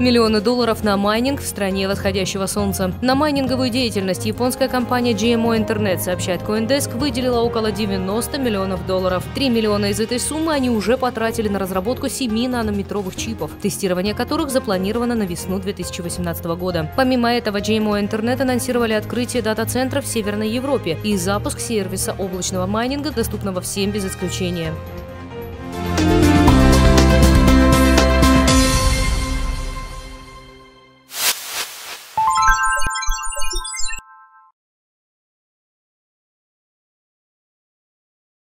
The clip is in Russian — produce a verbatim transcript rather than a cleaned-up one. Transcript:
Миллионы долларов на майнинг в стране восходящего солнца. На майнинговую деятельность японская компания джи эм о Internet, сообщает CoinDesk, выделила около девяноста миллионов долларов. три миллиона из этой суммы они уже потратили на разработку семи нанометровых чипов, тестирование которых запланировано на весну две тысячи восемнадцатого года. Помимо этого, джи эм о Internet анонсировали открытие дата-центра в Северной Европе и запуск сервиса облачного майнинга, доступного всем без исключения.